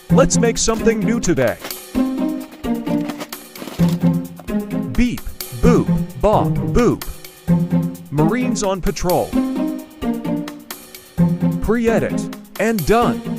Let's make something new today. Beep, boop, bop, boop. Marines on patrol. Pre-edit and done.